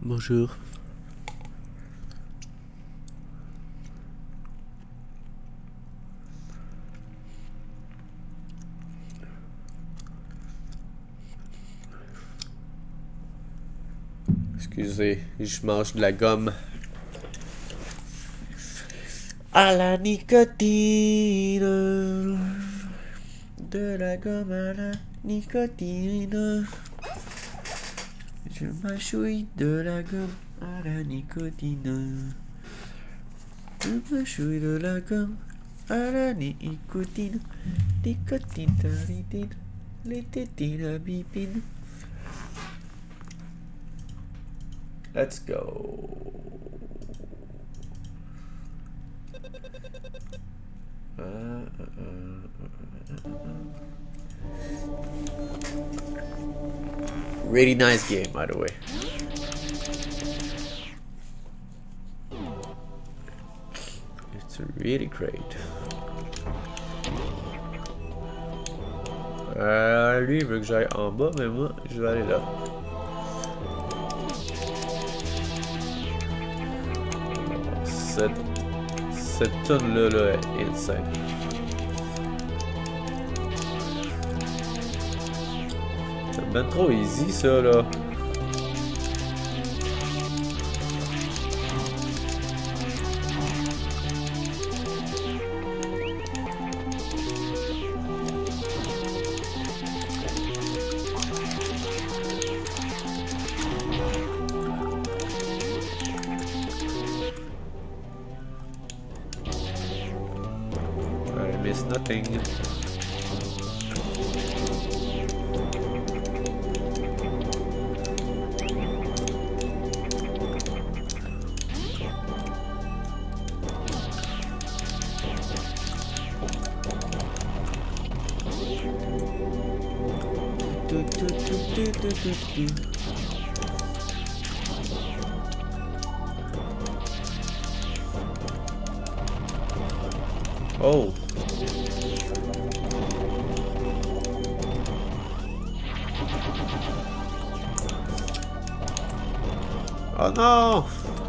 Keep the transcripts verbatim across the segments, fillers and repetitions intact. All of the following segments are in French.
Bonjour. Excusez, je mange de la gomme. À la nicotine. De la gomme à la nicotine. Je mâchouille de la gomme à la nicotine. Je mâchouille de la gomme à la nicotine. Nicotine, taritine, les tétines à bipine. Let's go. Uh, uh, uh, uh, uh. Really nice game, by the way. It's really great. Euh, lui, il veut que j'aille en bas, mais moi, je vais aller là. Cette, cette tonne-là là, est insane. C'est ben trop easy, ça, là. I miss nothing. Oh. Oh no.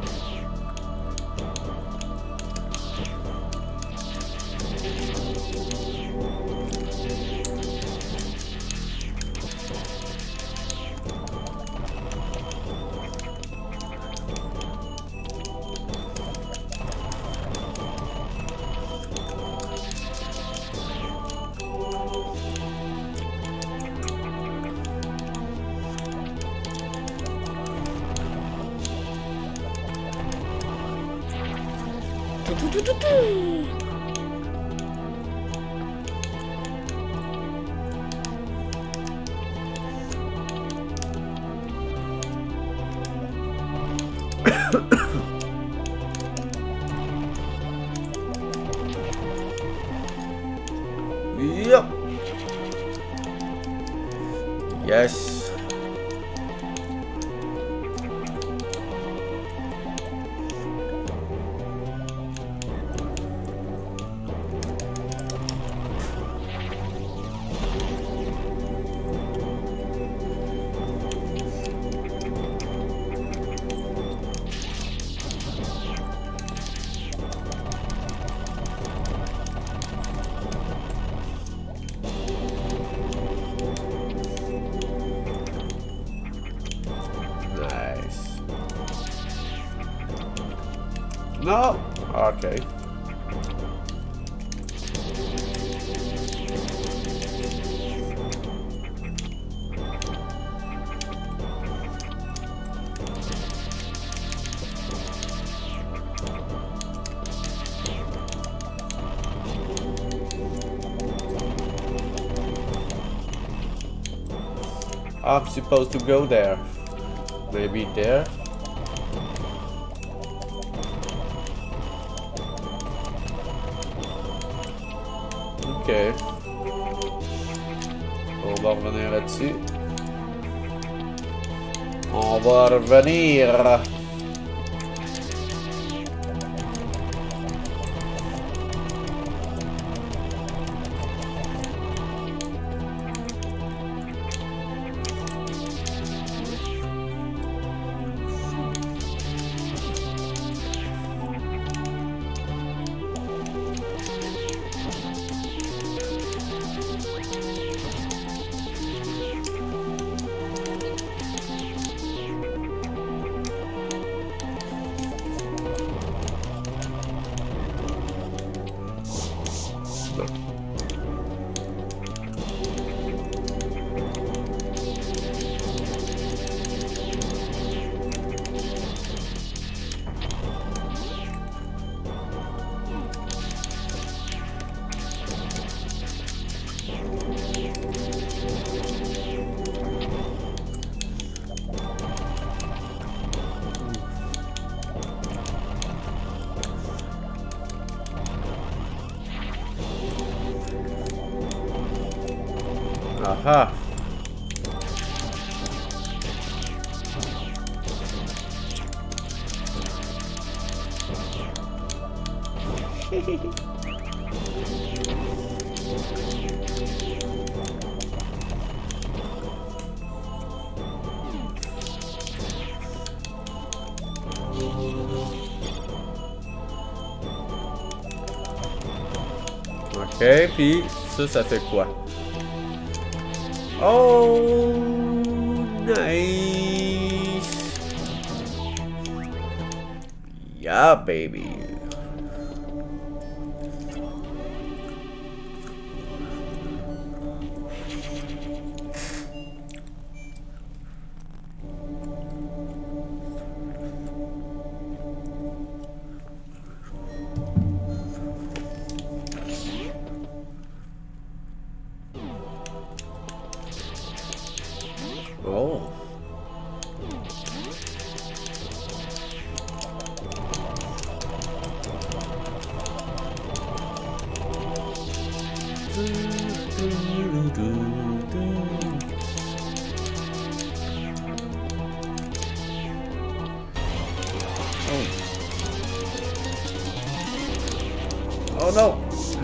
Yep. Yes. No. Okay. I'm supposed to go there. Maybe there. Ok. On va revenir là-dessus. On va revenir. Aha. Ok, puis ça, ça fait quoi? Oh, nice. Yeah, baby. Oh. Oh no.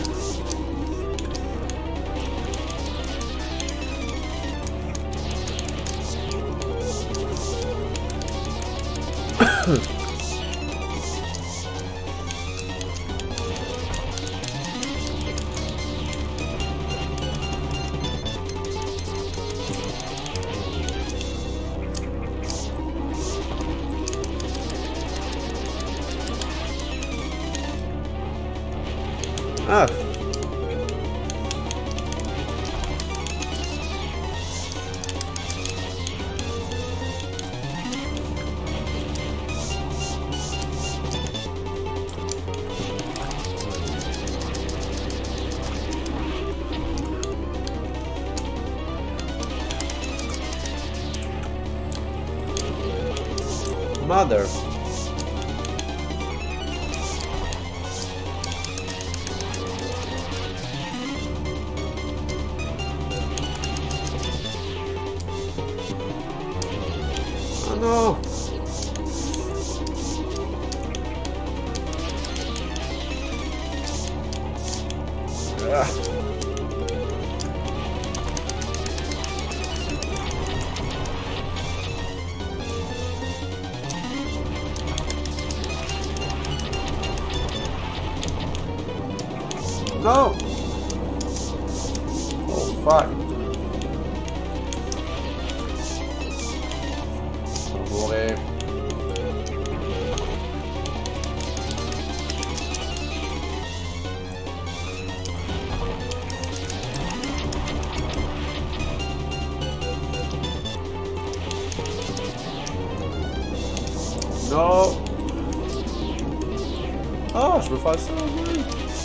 Ah. Mother. Oh no. Ah. No! Oh, fuck. Mourir. Non. Ah, je veux faire ça, oui.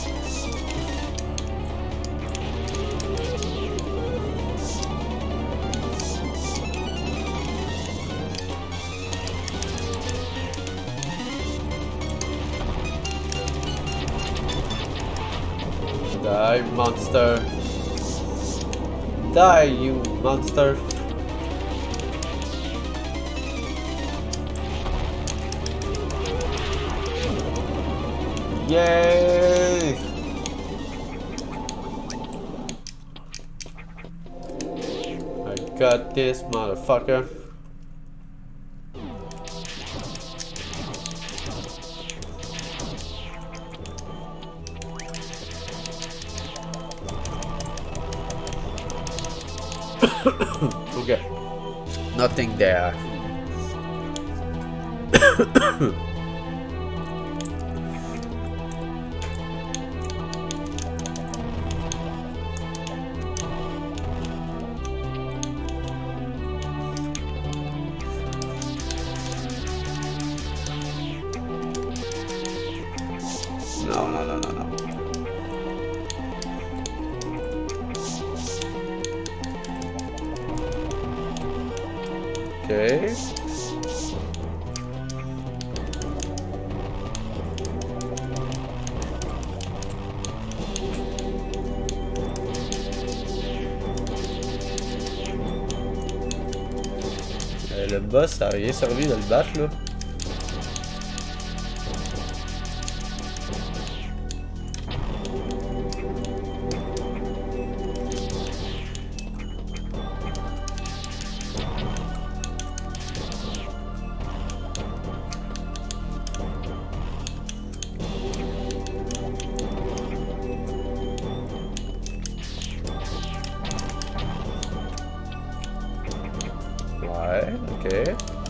Die, monster. Die, you monster. Yay! I got this, motherfucker. Okay. Nothing there. No, no, no, no, no. Okay. le boss, ça a rien servi de le battre, là. Ouais, ok.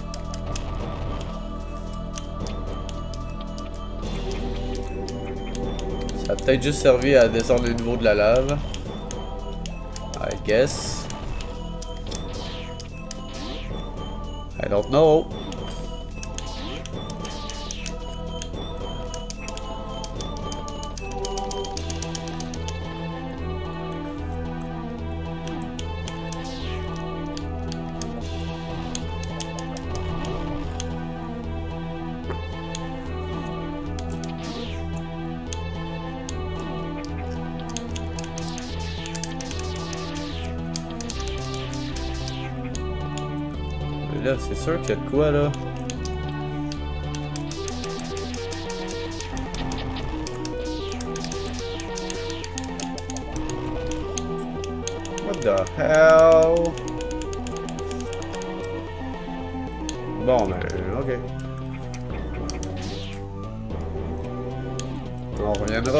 Ça a peut-être juste servi à descendre le niveau de la lave. I guess. I don't know. Là, c'est sûr qu'il y a de quoi, là. What the hell? Bon, ben, ok. On reviendra.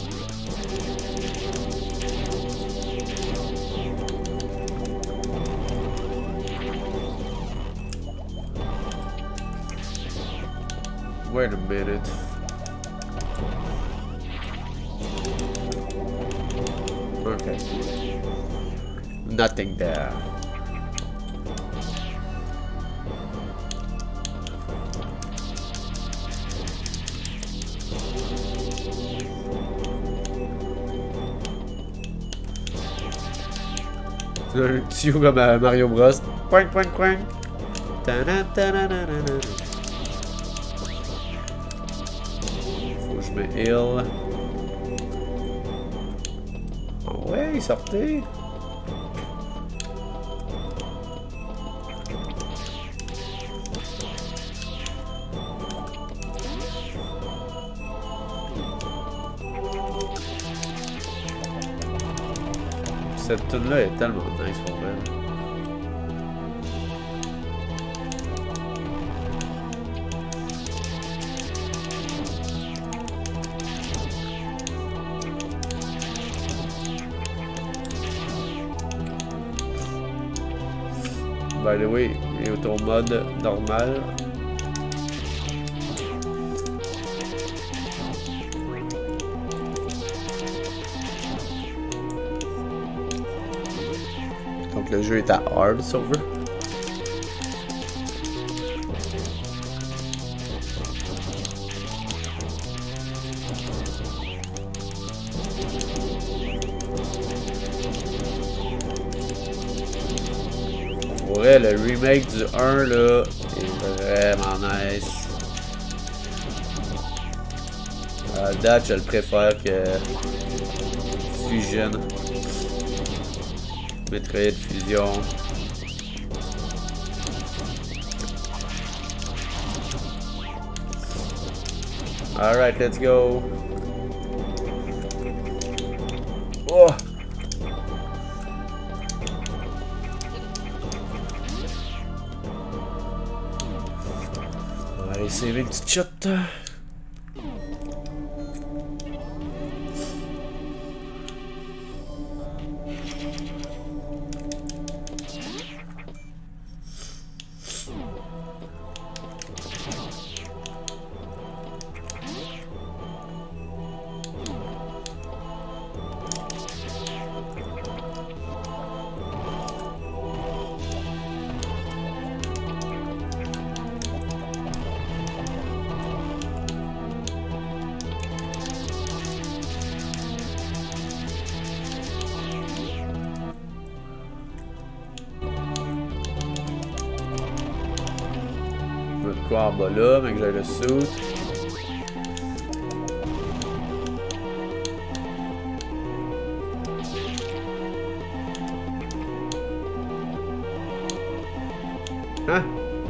Wait a minute. Okay. Nothing there. Le tuyau comme à Mario Bros. Coin, coin, coin. Faut que je me heal. Oh ouais, sortez. Cette tune là est tellement nice pour elle. By the way, il est au mode normal. Donc le jeu est à hard, si on veut. Pour vrai, le remake du un là est vraiment nice. À date, je le préfère que Fusion. Metroid Fusion. Alright, let's go. Oh! On va aller sauver une petite shot. De quoi en bas là, mais que j'ai le suit. Hein?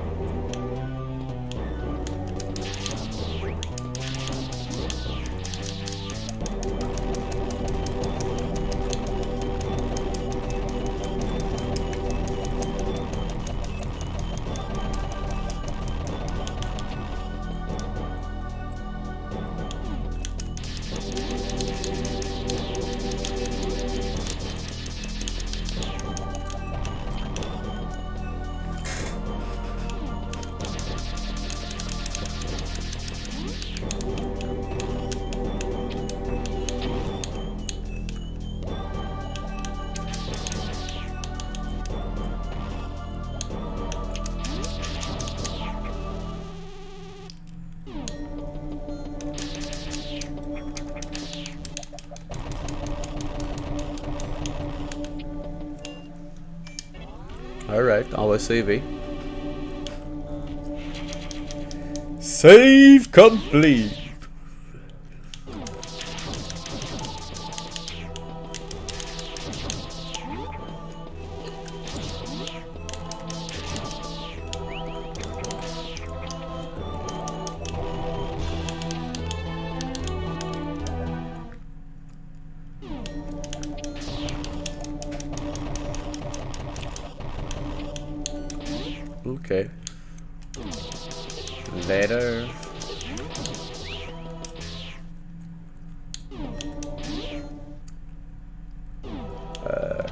Alright, on va saver. Save complete! Okay. Later. Uh.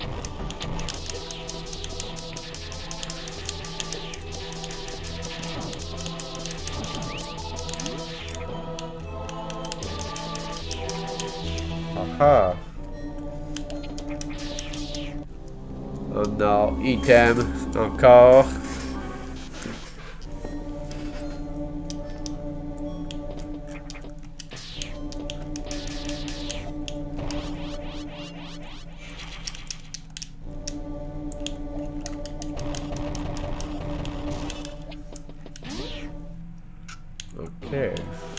Aha. Oh non, item, encore. Okay.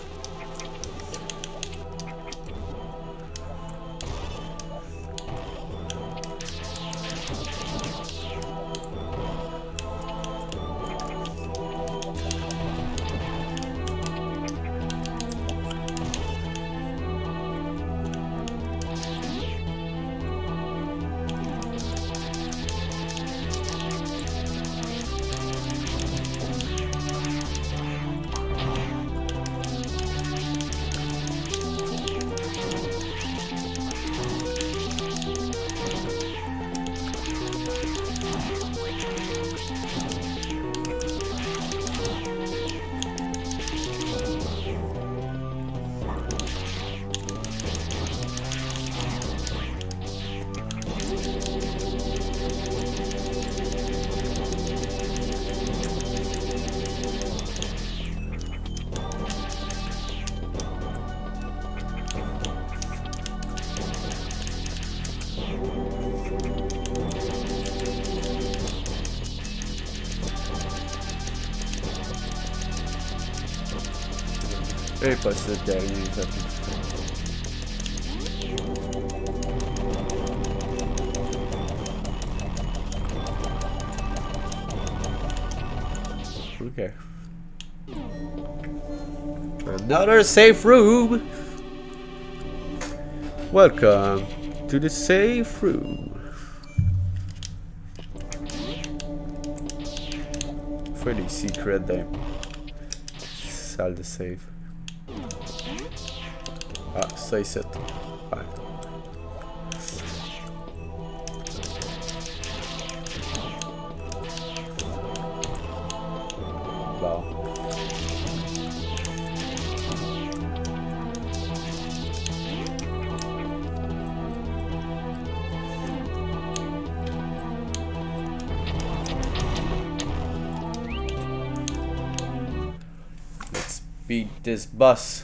Impossible d'arriver ça. Okay. Another safe room. Welcome to the safe room. For the secret there. Salle de save. Ah, ça ici. Ouais. Bon. Let's beat this boss.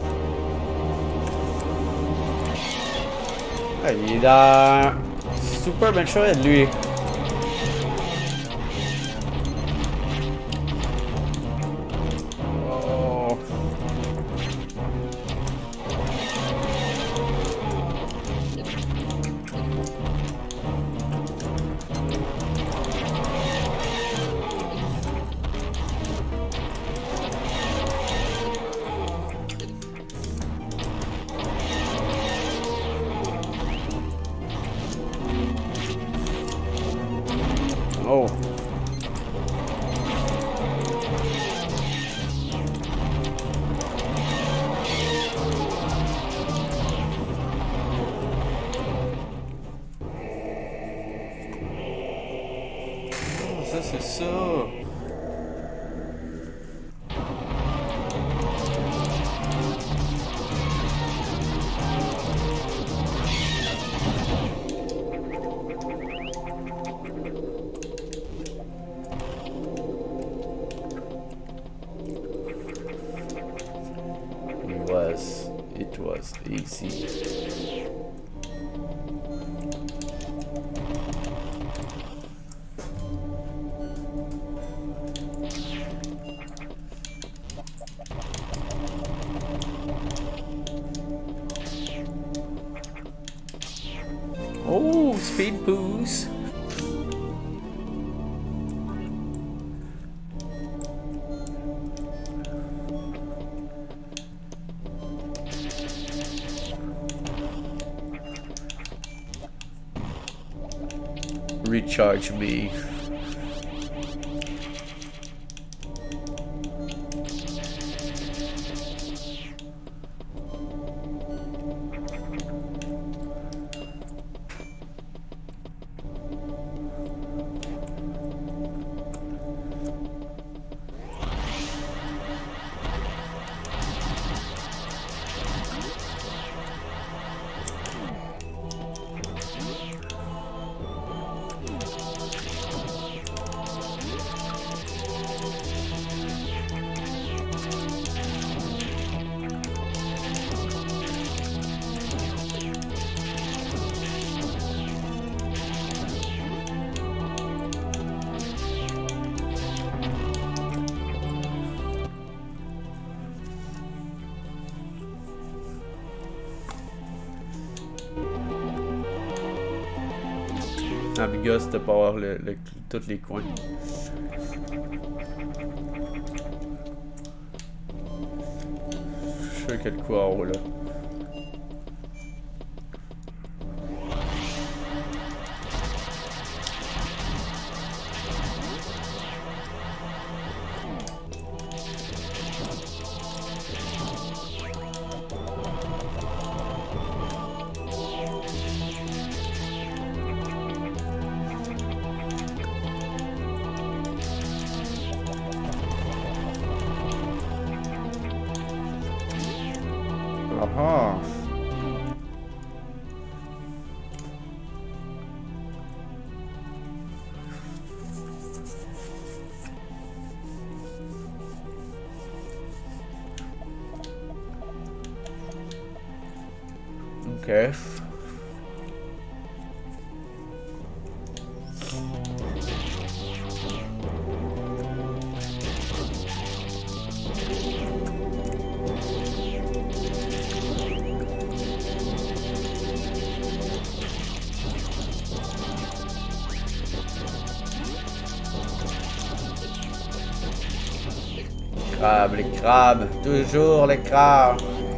Ah, il est dans super bien chouette lui. Oh. Oh. Oh, ça c'est ça. Was it was easy. speed boost. Recharge me. Un bigosse de pas avoir le, le, tous les coins. Je sais quel coup en haut là. Aha. Okay. Crabes, les crabes, toujours les crabes.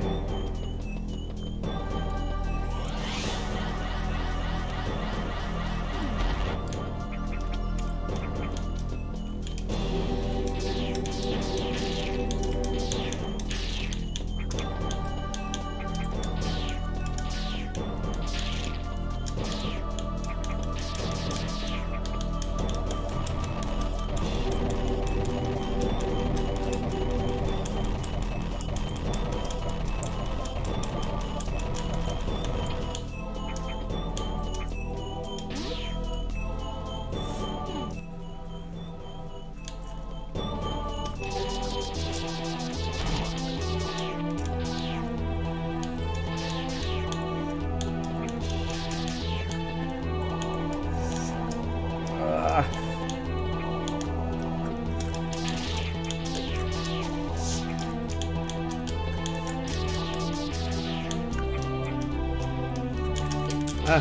Ah.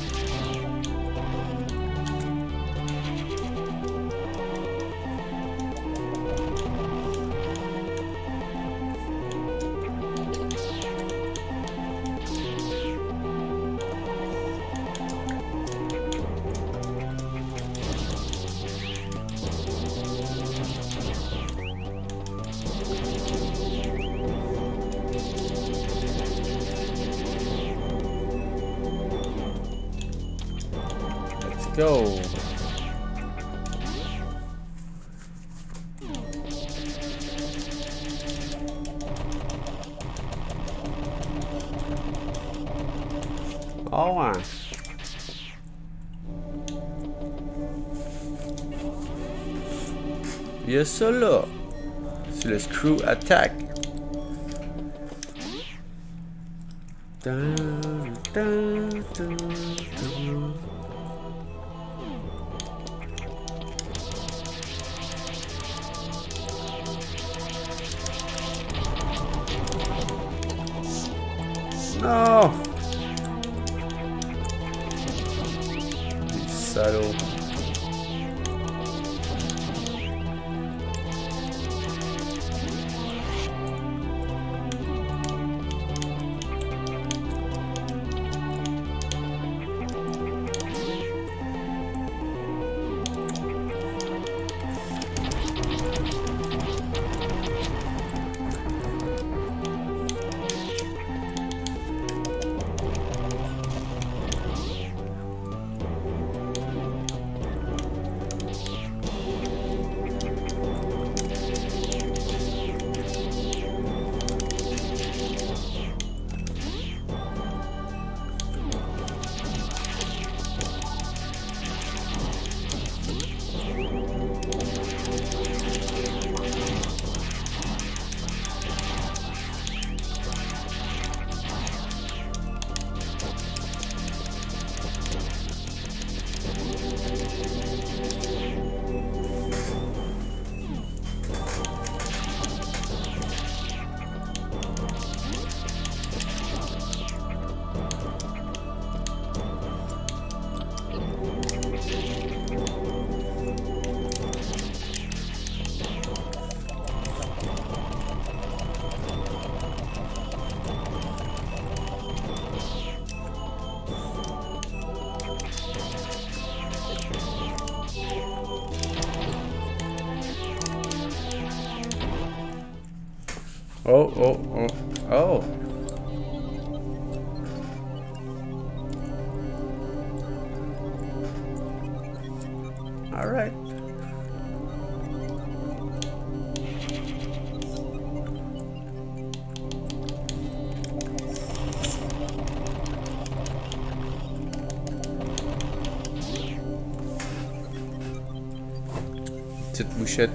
Go. Oh, ouais. Il y a ça là. C'est le Screw Attack. Dun, dun, dun, dun. No. Salaud. Oh, oh, oh, oh. All right. Petite mouchette.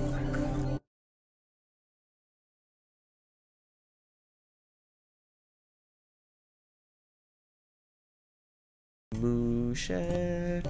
Mouchette.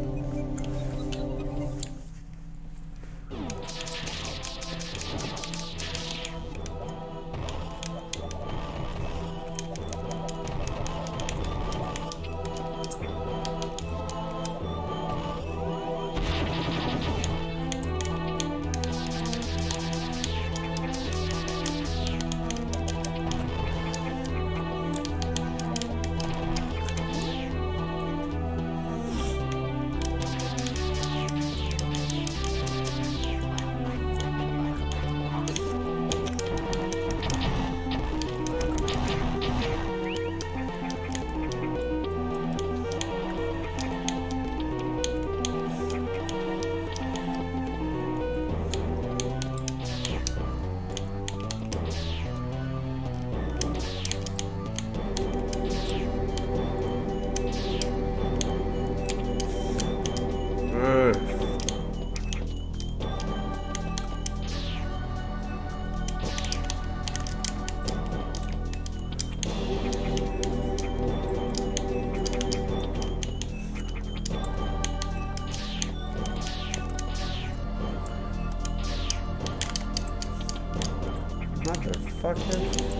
Motherfucker.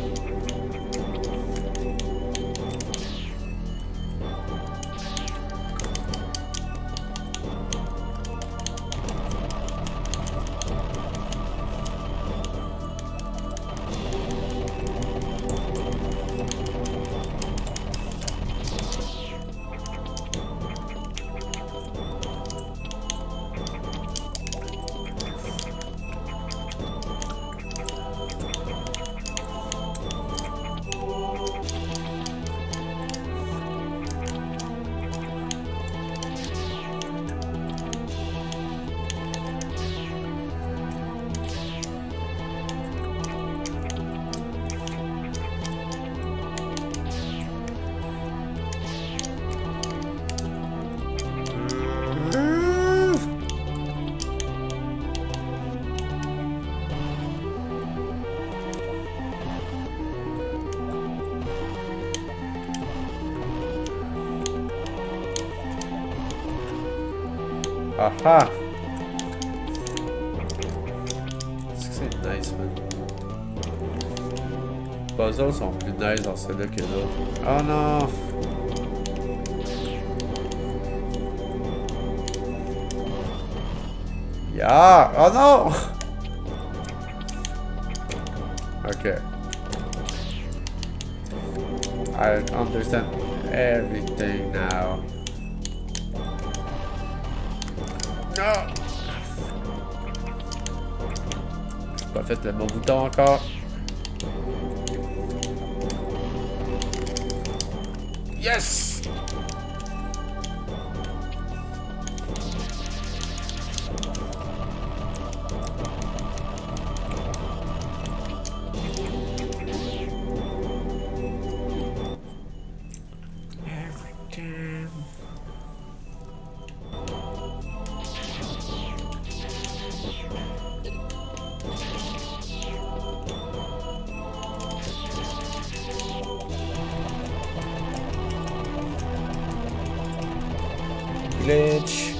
Aha! C'est que c'est nice, man. Les puzzles sont plus nice dans celle-là que l'autre. Oh non! Yeah! Oh non! Okay. I understand everything now. No! J'ai pas fait le bon bouton encore. Yes! Glitch.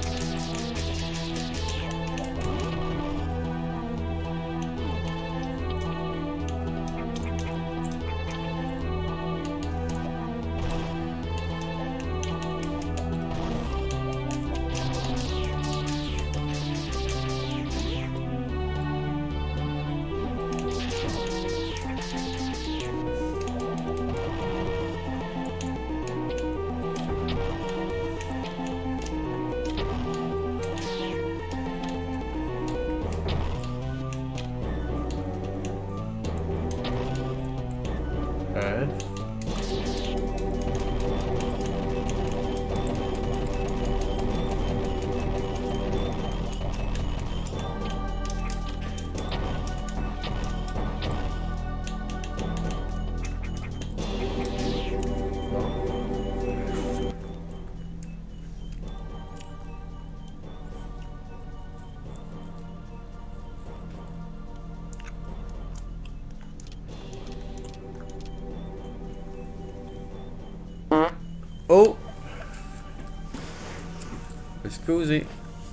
Oh! Scusi.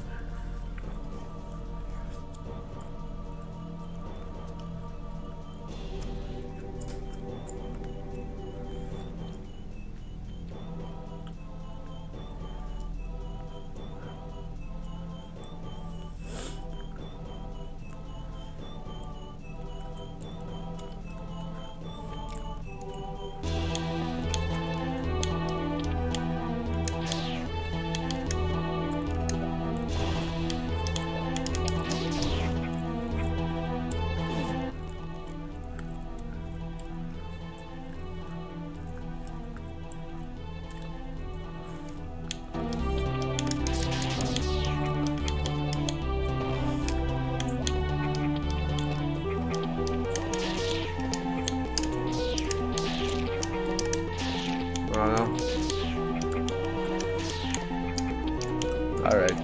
Voilà. Alright.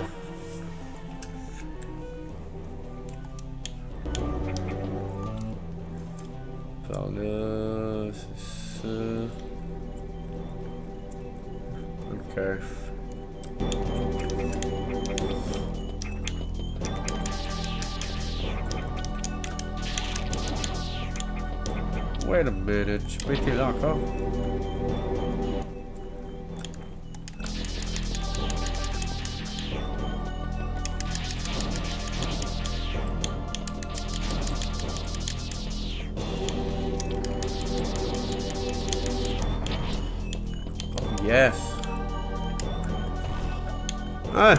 Par là, c'est ça. Ok. Wait a minute, j'ai pas été là encore. Yes. Ah.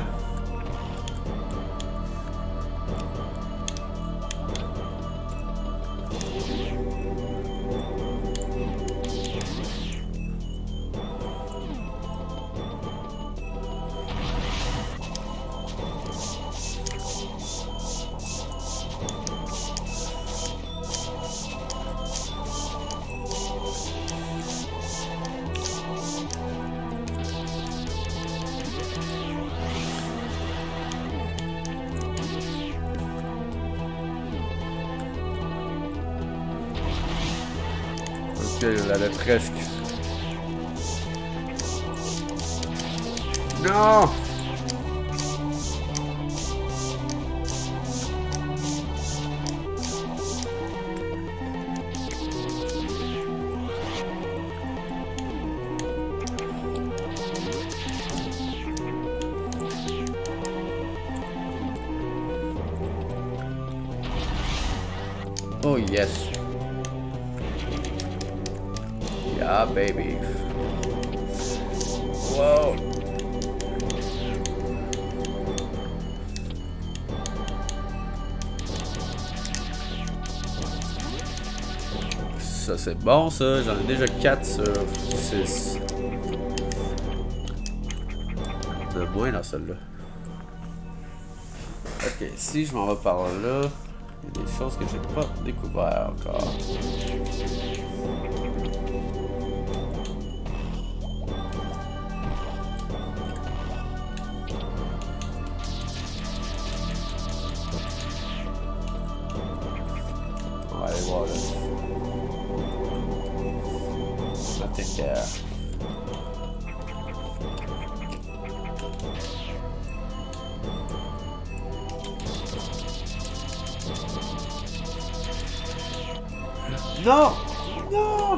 Il allait presque. Non! Oh yes. Yeah, baby. Wow. Ça c'est bon ça, j'en ai déjà quatre sur six. De moins dans celle-là. Ok, si je m'en vais par là, il y a des choses que j'ai pas découvert encore. On va aller voir là. Nothing there. Non! Non!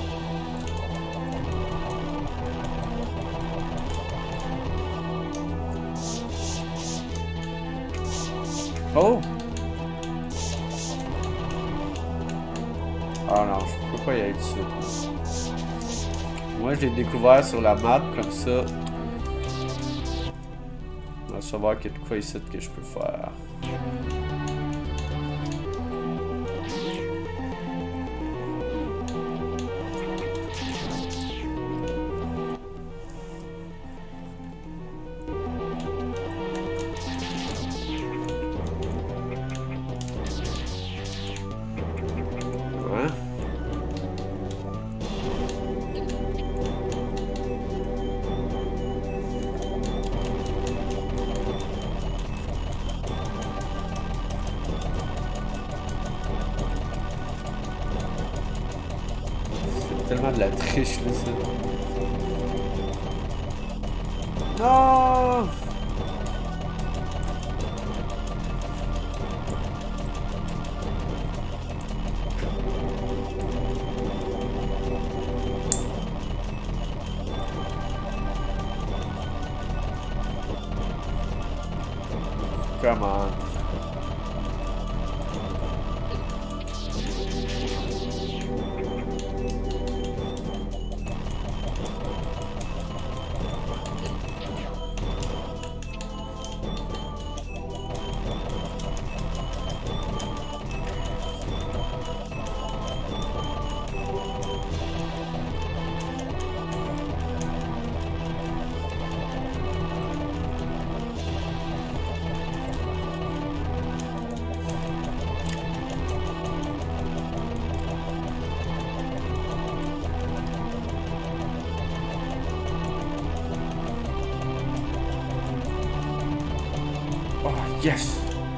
Oh! Ah non, je peux pas y aller dessus. Moi, je l'ai découvert sur la map, comme ça. On va savoir qu'il y a de quoi ici que je peux faire. Tellement de la triche là, ça. Non! Come on. Oh, yes!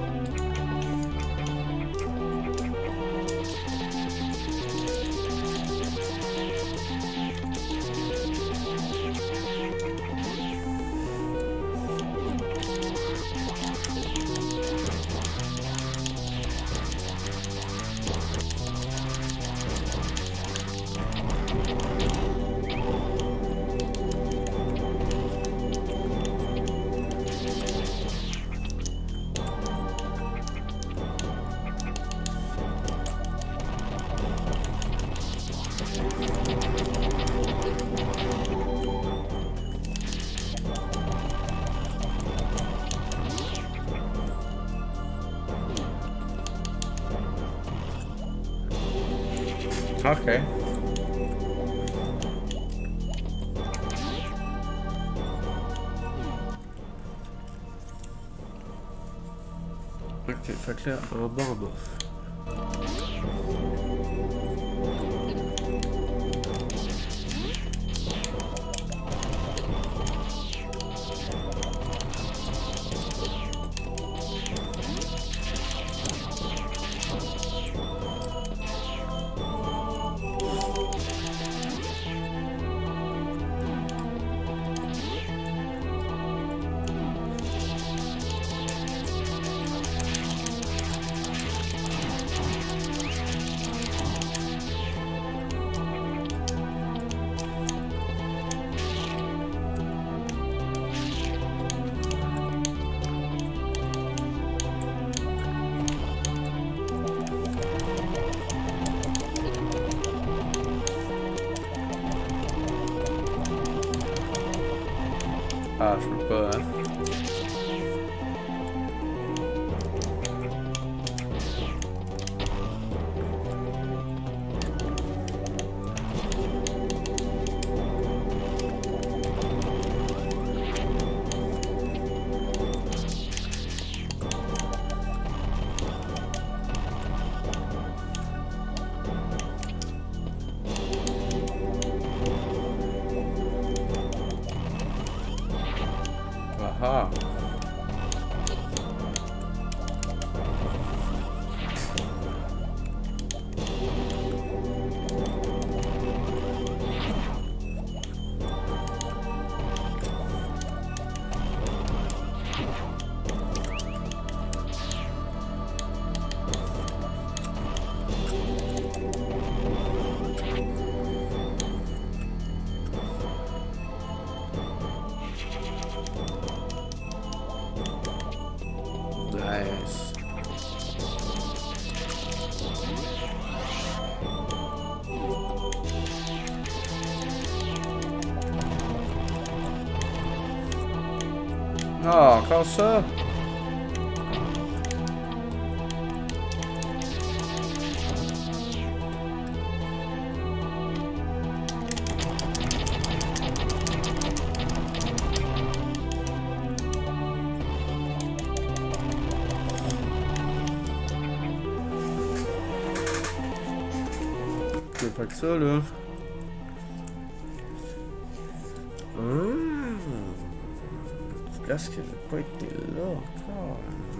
Okay. Ok, fait que là, en bas, en bas. Ah, je peux pas, hein. Aha. Nice. Ah, encore ça? C'est pas que ça, là. Hum. Est-ce que j'ai pas été là encore?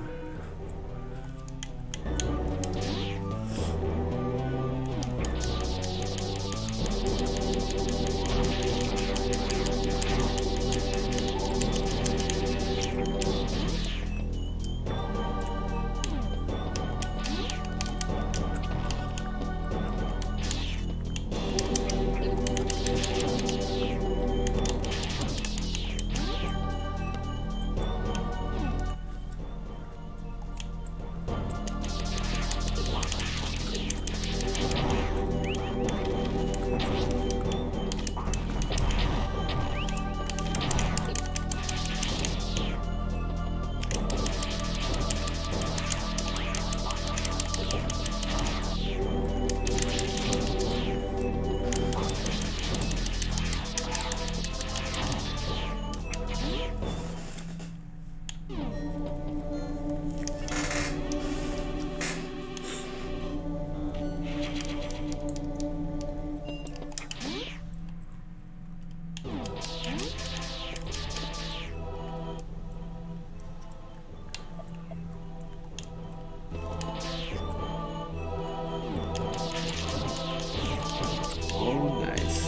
Oh, nice.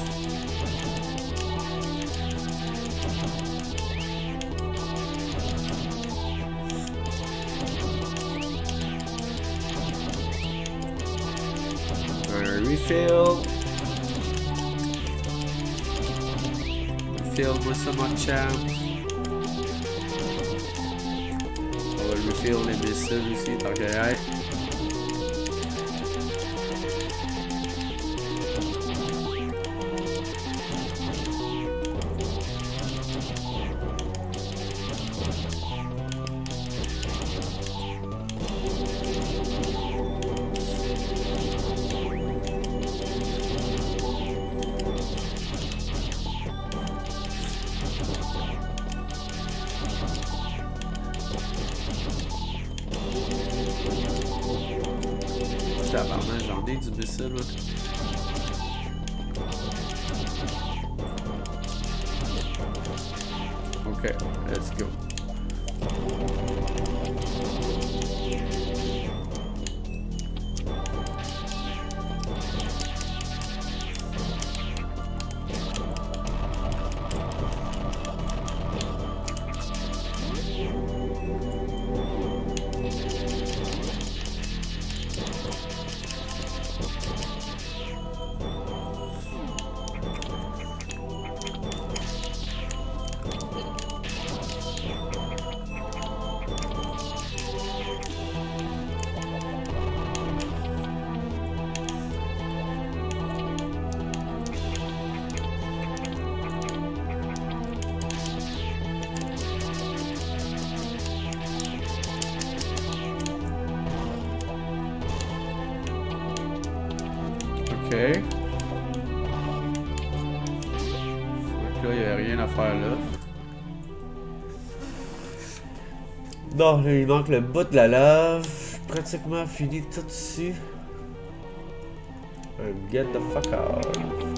Gonna refill. Refill with some more champ. On va le refill les missiles aussi, tant qu'il y a. Tabarnak, j'en ai du missile, là. Ok, let's go. Ok. Donc là, il n'y a rien à faire là. Non, là, il manque le bout de la lave. Pratiquement fini tout ici. Uh, get the fuck out.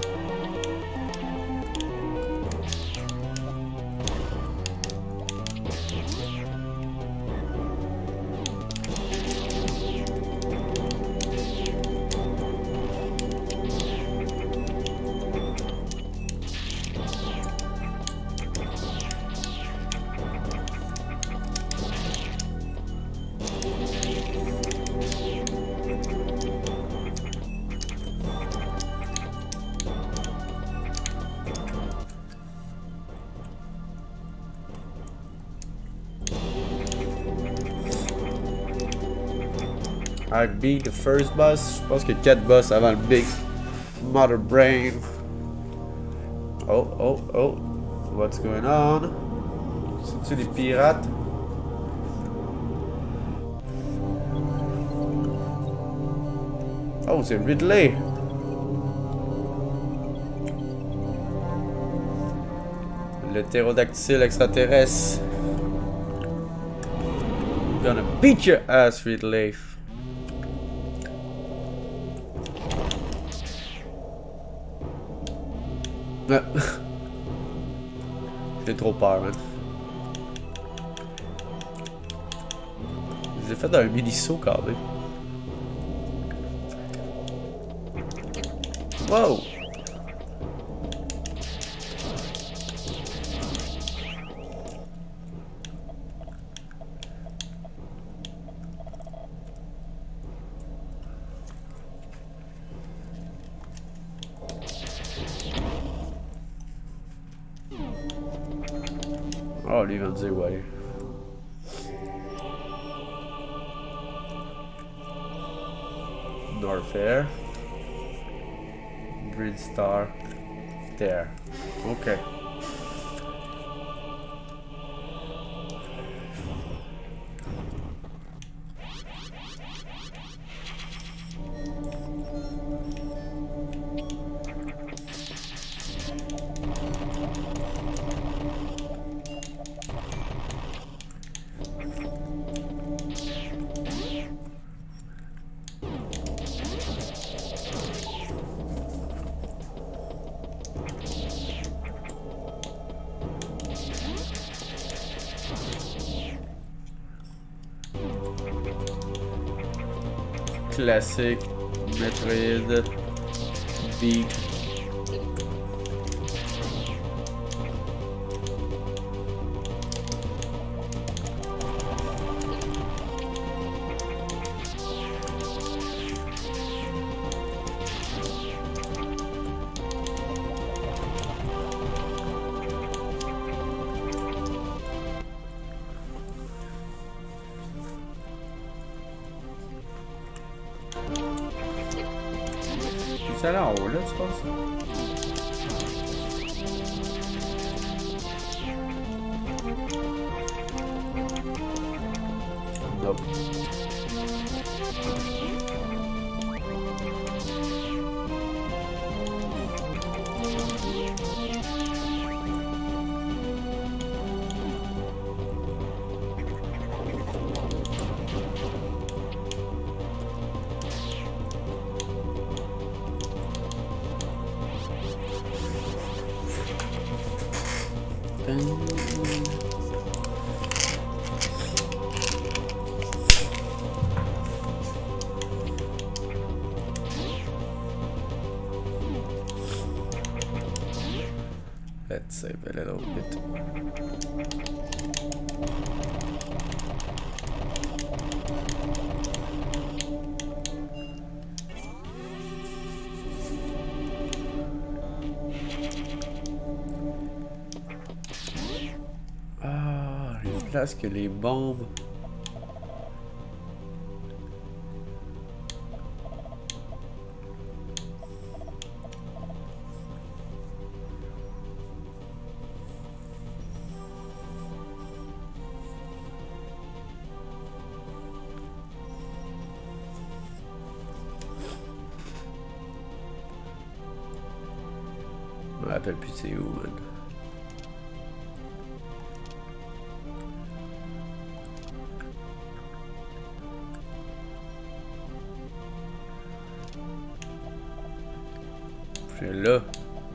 I beat the first boss. Je pense qu'il y a quatre boss avant le Big Mother Brain. Oh, oh, oh. What's going on? C'est-tu des pirates? Oh, c'est Ridley. Le ptérodactyle extraterrestre. Gonna beat your ass, Ridley. J'ai trop peur, man. Je l'ai fait dans un mini-saut quand même. Wow! Oh, lui, il va me dire, ouais. Norfair. Breedstar. There. Ok. Classique, Metroid, Beat. C'est là en haut, là, tu penses? Nope. Let's save a little bit. Ah, une place que les bombes. rappelle plus c'est où, man. Je suis là.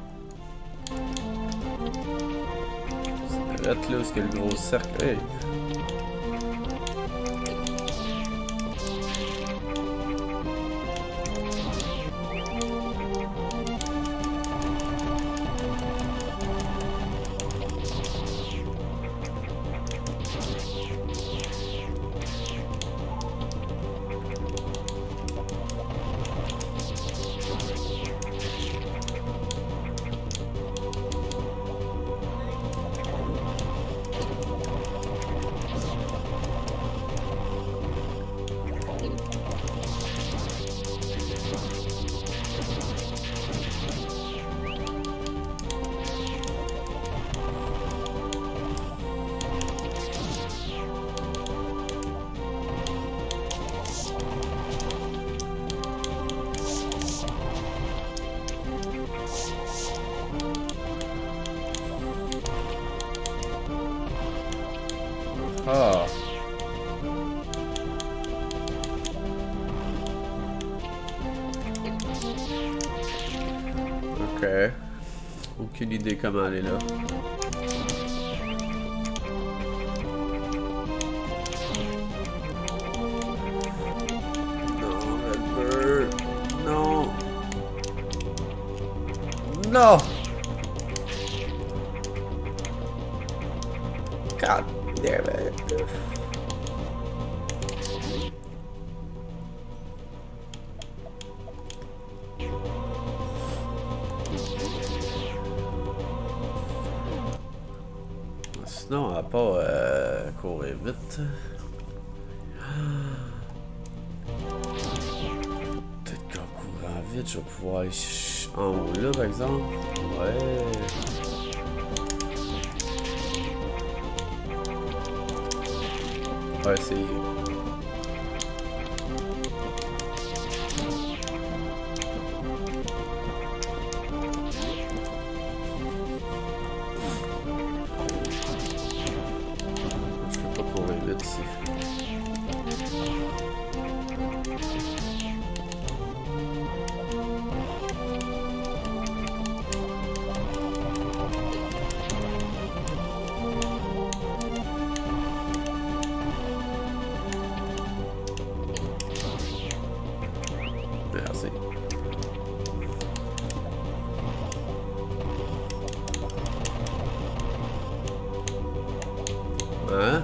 C'est là où est-ce que le gros cercle est. Ah. Ok. Aucune idée comment aller là. Non, Redbird. Non. Non. God damn it. Sinon, on va pas euh, courir vite. Peut-être qu'en courant vite, je vais pouvoir aller en haut là, par exemple. Ouais. Ouais, c'est... Je peux pas courir vite ici. Merci. Hein?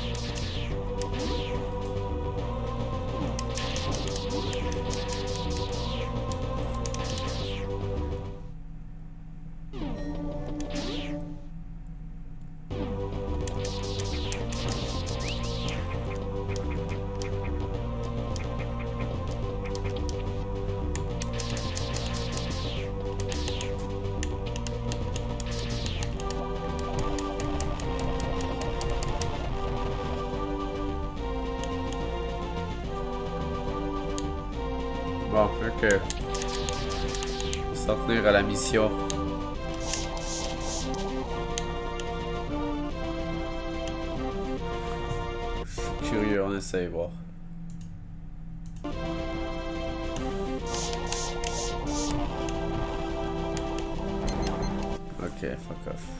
Bon, ok. S'en tenir à la mission. Je suis curieux, on essaye de voir. Ok, fuck off.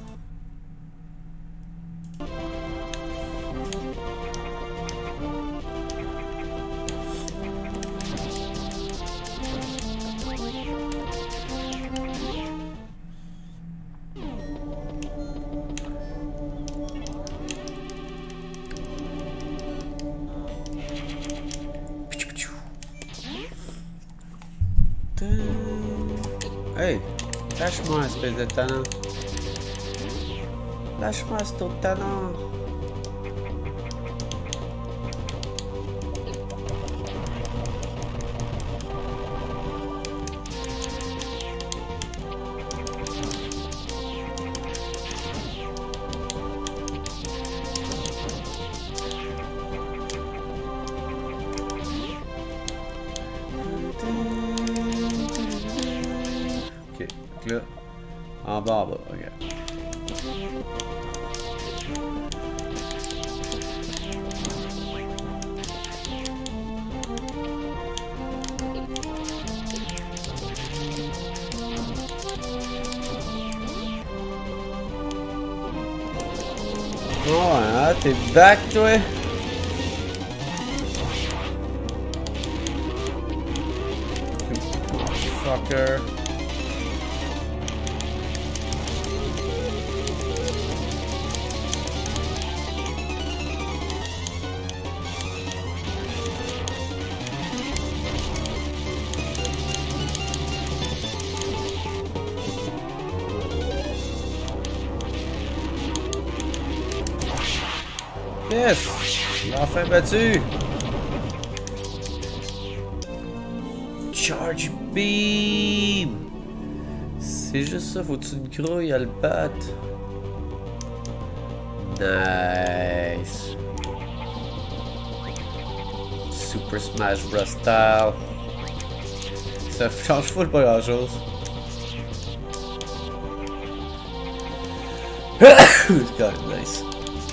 Hey, lâche-moi, espèce de talent. Lâche-moi, ce autre talent. Ok, donc là, En bas, en bas, ok. Oh, hein, t'es back, toi? Fucker. Yes! Il a enfin battu! Charge Beam! C'est juste ça, faut-tu une grouille à le battre? Nice! Super Smash Bros. Style! Ça change full pas grand chose. C'est quand même nice.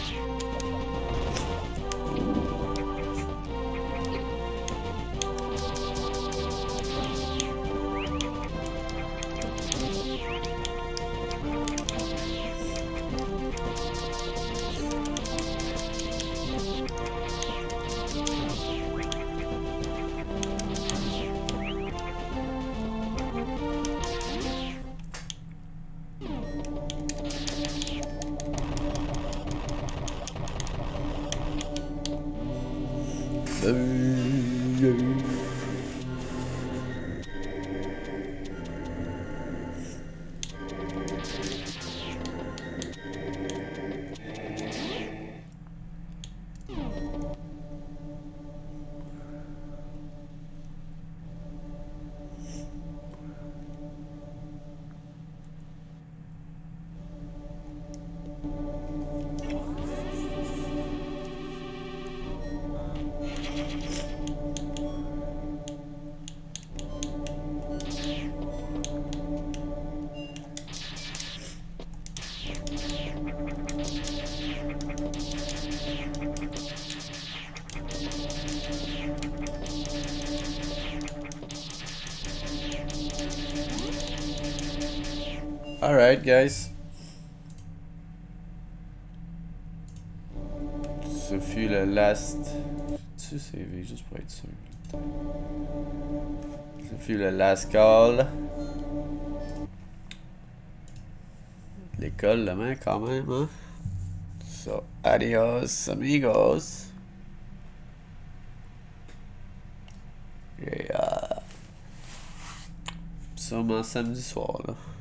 Alright, guys. Ce fut le last. Tu sais, juste pour être sûr. Ce fut le last call. L'école demain, quand même, hein? So, adios, amigos. Et euh, sûrement samedi soir, là.